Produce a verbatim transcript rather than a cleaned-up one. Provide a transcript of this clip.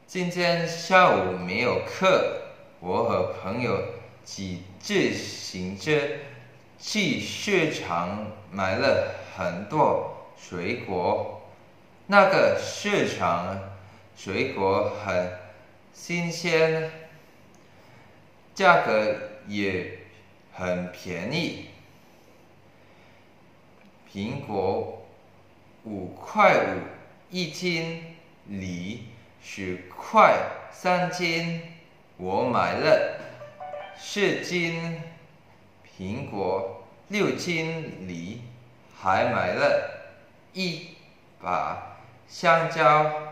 今天下午没有课，我和朋友骑自行车去市场买了很多水果。那个市场水果很新鲜，价格也很便宜。苹果五块五一斤，梨十块三斤，我买了四斤苹果，六斤梨，还买了一把香蕉。